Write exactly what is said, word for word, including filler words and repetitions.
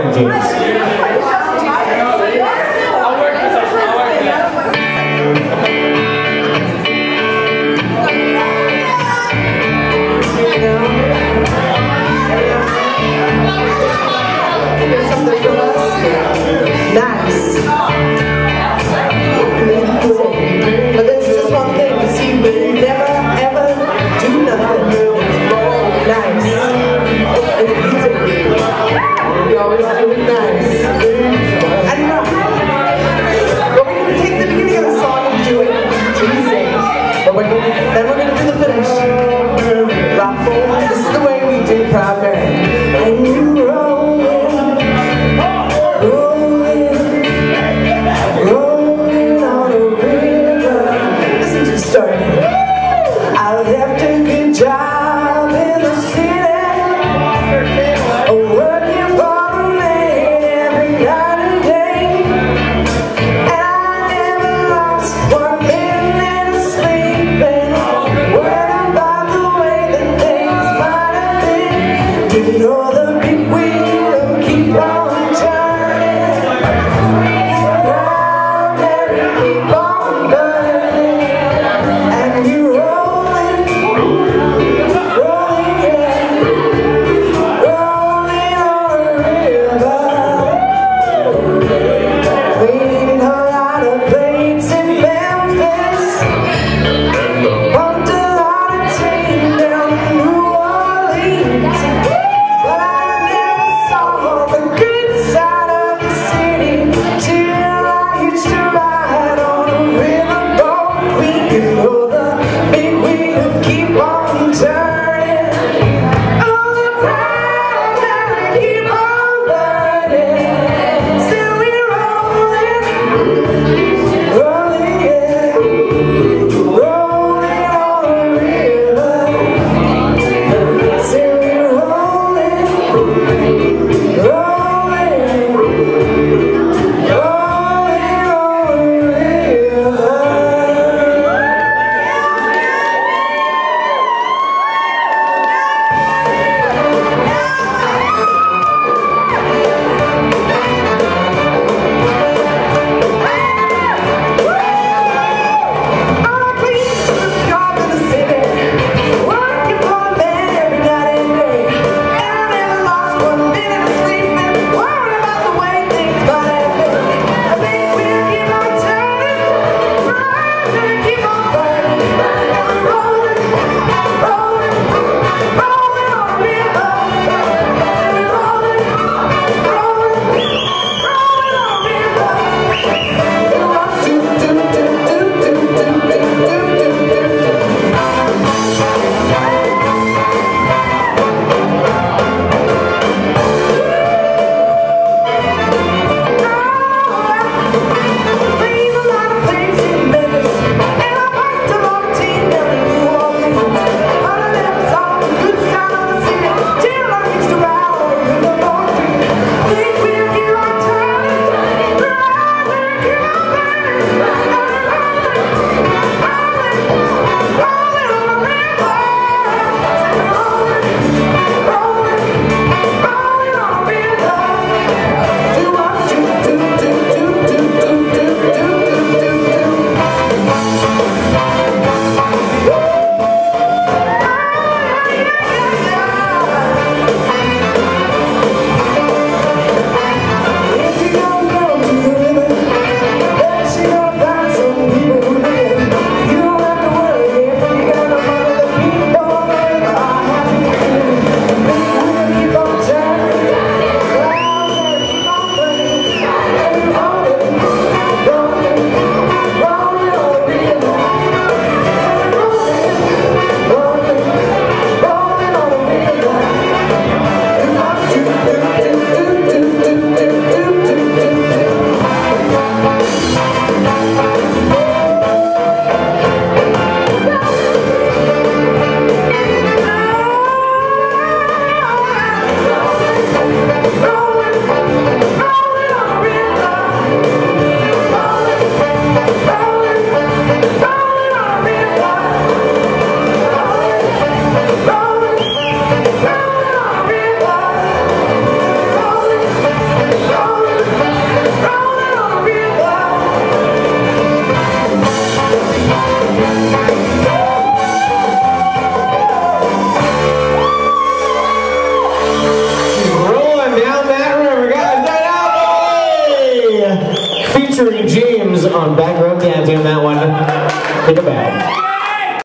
James. Nice. But there's just one thing, you see, we never ever do nothing nice. We always do it nice. And uh, but we're going to take the beginning of the song and do it easy. But we're gonna, then we're going to do the finish. Ruffle. This is the way we do Proud Mary. And you roll. I left a good job in the city, working for the man every night. Featuring James on back row dancing on that one. Take a bow.